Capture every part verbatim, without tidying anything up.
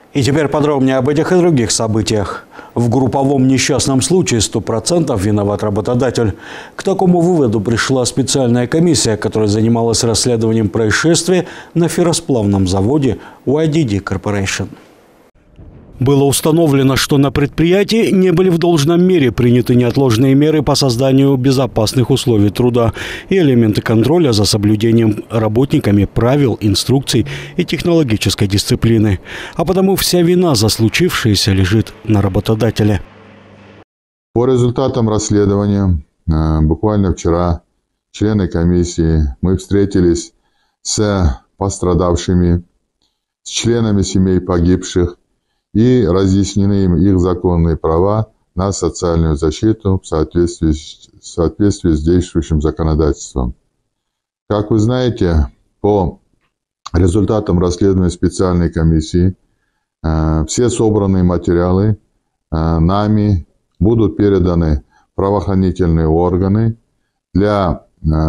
И теперь подробнее об этих и других событиях. В групповом несчастном случае сто процентов виноват работодатель. К такому выводу пришла специальная комиссия, которая занималась расследованием происшествия на ферросплавном заводе уай ди ди Corporation. Было установлено, что на предприятии не были в должном мере приняты неотложные меры по созданию безопасных условий труда и элементы контроля за соблюдением работниками правил, инструкций и технологической дисциплины. А потому вся вина за случившееся лежит на работодателе. По результатам расследования, буквально вчера, члены комиссии, мы встретились с пострадавшими, с членами семей погибших, и разъяснены им их законные права на социальную защиту в соответствии, в соответствии с действующим законодательством. Как вы знаете, по результатам расследования специальной комиссии э, все собранные материалы э, нами будут переданы в правоохранительные органы для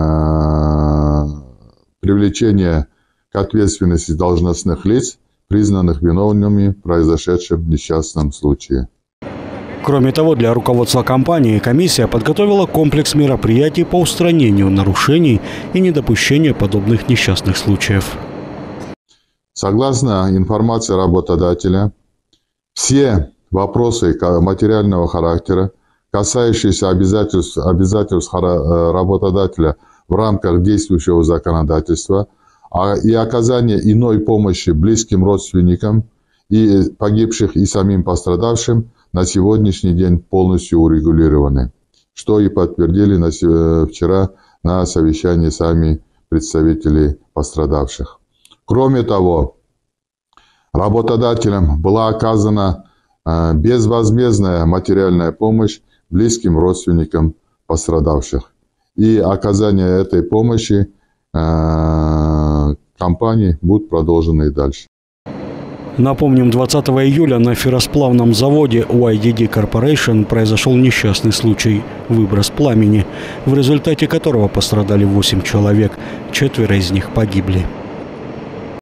э, привлечения к ответственности должностных лиц, признанных виновными в произошедшем несчастном случае. Кроме того, для руководства компании комиссия подготовила комплекс мероприятий по устранению нарушений и недопущению подобных несчастных случаев. Согласно информации работодателя, все вопросы материального характера, касающиеся обязательств, обязательств работодателя в рамках действующего законодательства, и оказание иной помощи близким родственникам и погибших, и самим пострадавшим на сегодняшний день полностью урегулированы, что и подтвердили на, вчера на совещании сами представители пострадавших. Кроме того, работодателям была оказана безвозмездная материальная помощь близким родственникам пострадавших. И оказание этой помощи компании будут продолжены и дальше. Напомним, двадцатого июля на ферросплавном заводе уай ди ди Corporation произошел несчастный случай – выброс пламени, в результате которого пострадали восемь человек, четверо из них погибли.